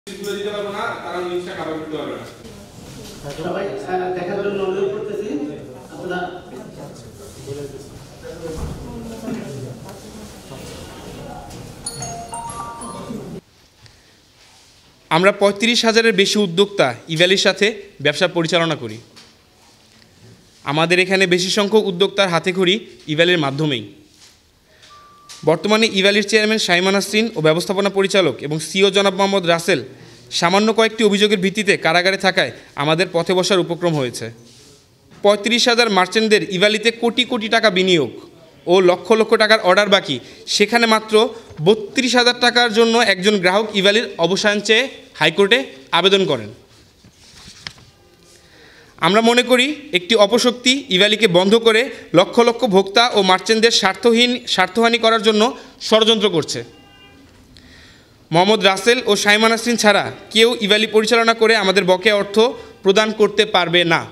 তুলে দিতে পারবো না, তারা জিনিসটা কাভার করতে পারবে না। সবাই দেখার জন্য অনুরোধ করতেছি আপনারা আমরা ৩৫,০০০-এর বেশি উদ্যোক্তা ইভ্যালির সাথে ব্যবসা পরিচালনা করি। আমাদের এখানে বেশি সংখ্যক উদ্যোক্তার হাতেখড়ি ইভ্যালির মাধ্যমেই। বর্তমানে ইভ্যালির চেয়ারম্যান শাইমা নাসরিন ও ব্যবস্থাপনা পরিচালক এবং সিও জনাব মোহাম্মদ রাসেল সামান্য কয়েকটি অভিযোগের ভিত্তিতে কারাগারে থাকায় আমাদের পথে বসার উপক্রম হয়েছে। ৩৫,০০০ মার্চেন্টদের ইভ্যালিতে কোটি কোটি টাকা বিনিয়োগ ও লক্ষ লক্ষ টাকার অর্ডার বাকি, সেখানে মাত্র ৩২,০০০ টাকার জন্য একজন গ্রাহক ইভ্যালির অবসান চেয়ে হাইকোর্টে আবেদন করেন। আমরা মনে করি একটি অপশক্তি ইভ্যালিকে বন্ধ করে লক্ষ লক্ষ ভোক্তা ও মার্চেন্টদের স্বার্থহানি করার জন্য ষড়যন্ত্র করছে। মোহাম্মদ রাসেল ও শাইমা নাসরিন ছাড়া কেউ ইভ্যালি পরিচালনা করে আমাদের বকেয়া অর্থ প্রদান করতে পারবে না।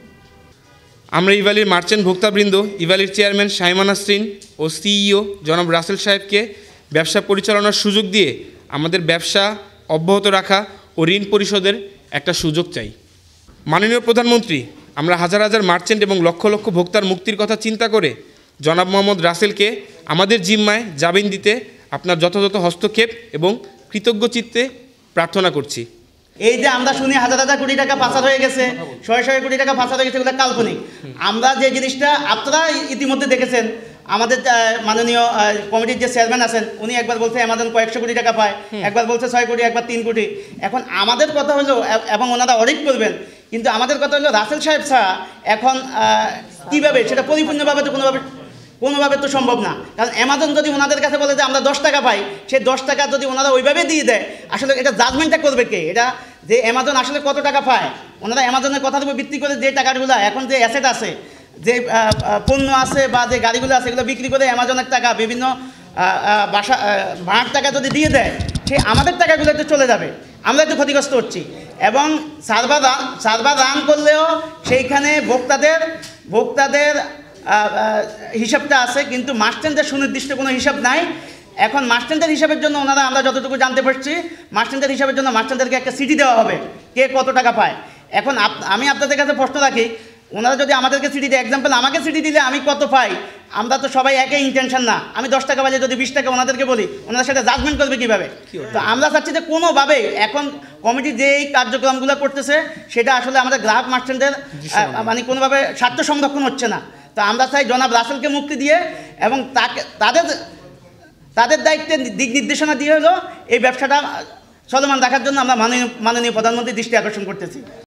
আমরা ইভ্যালির মার্চেন্ট ভোক্তাবৃন্দ ইভ্যালির চেয়ারম্যান শাইমা নাসরিন ও সিইও জনাব রাসেল সাহেবকে ব্যবসা পরিচালনার সুযোগ দিয়ে আমাদের ব্যবসা অব্যাহত রাখা ও ঋণ পরিশোধের একটা সুযোগ চাই। মাননীয় প্রধানমন্ত্রী, আমরা হাজার হাজার মার্চেন্ট এবং লক্ষ লক্ষ ভোক্তার মুক্তির কথা চিন্তা করে জনাব মোহাম্মদ রাসেলকে আমাদের জিম্মায় জামিন দিতে আপনার যথাযথ হস্তক্ষেপ এবং কৃতজ্ঞ চিত্তে প্রার্থনা করছি। এই যে আমরা শুনি হাজার হাজার কোটি টাকা পাচার হয়ে গেছে, শয়ে শয়ে কোটি টাকা পাচার হয়ে গেছে, এগুলো কাল্পনিক। আমরা যে জিনিসটা আপনারা ইতিমধ্যে দেখেছেন, আমাদের মাননীয় কমিটির যে চেয়ারম্যান আছেন উনি একবার বলছে অ্যামাজন কয়েকশো কোটি টাকা পায়, একবার বলছে 6 কোটি, একবার 3 কোটি। এখন আমাদের কথা হলো, এবং ওনারা অডিট করবেন, কিন্তু আমাদের কথা হলো রাসেল সাহেব ছাড়া এখন কীভাবে সেটা পরিপূর্ণভাবে তো কোনোভাবে তো সম্ভব না। কারণ অ্যামাজন যদি ওনাদের কাছে বলে যে আমরা 10 টাকা পাই, সেই 10 টাকা যদি ওনারা ওইভাবে দিয়ে দেয়, আসলে এটা জাজমেন্টটা করবে কে? এটা যে অ্যামাজন আসলে কত টাকা পায়, ওনারা অ্যামাজনের কথার উপর ভিত্তি করে যে টাকাগুলো এখন যে অ্যাসেট আছে, যে পণ্য আছে বা যে গাড়িগুলো আছে, এগুলো বিক্রি করে অ্যামাজনের টাকা বিভিন্ন ভাড়ার টাকা যদি দিয়ে দেয়, সে আমাদের টাকাগুলো একটু চলে যাবে, আমরা একটু ক্ষতিগ্রস্ত হচ্ছি। এবং সার্ভার রান করলেও সেইখানে ভোক্তাদের হিসাবটা আছে, কিন্তু মার্চেন্টের সুনির্দিষ্ট কোনো হিসাব নাই। এখন মার্চেন্টের হিসাবের জন্য ওনারা, আমরা যতটুকু জানতে পারছি, মার্চেন্টের হিসাবের জন্য মার্চেন্টদেরকে একটা সিটি দেওয়া হবে কে কত টাকা পায়। এখন আমি আপনাদের কাছে প্রশ্ন রাখি, ওনারা যদি আমাদেরকে সিটি দেয়, এক্সাম্পল আমাকে সিটি দিলে আমি কত পাই, আমরা তো সবাই একই ইন্টেনশন না। আমি 10 টাকা বাজে যদি 20 টাকা ওনাদেরকে বলি, ওনারা সেটা জাজমেন্ট করবে কীভাবে? তো আমরা চাচ্ছি যে কোনোভাবে এখন কমিটি যে এই কার্যক্রমগুলো করতেছে সেটা আসলে আমাদের গ্রাহক মার্চেন্টদের মানে কোনোভাবে স্বার্থ সংরক্ষণ হচ্ছে না। তো আমরা চাই জনাব রাসেলকে মুক্তি দিয়ে এবং তাদের দায়িত্বে দিক নির্দেশনা দিয়ে হলো এই ব্যবসাটা চলমান রাখার জন্য আমরা মাননীয় প্রধানমন্ত্রীর দৃষ্টি আকর্ষণ করতেছি।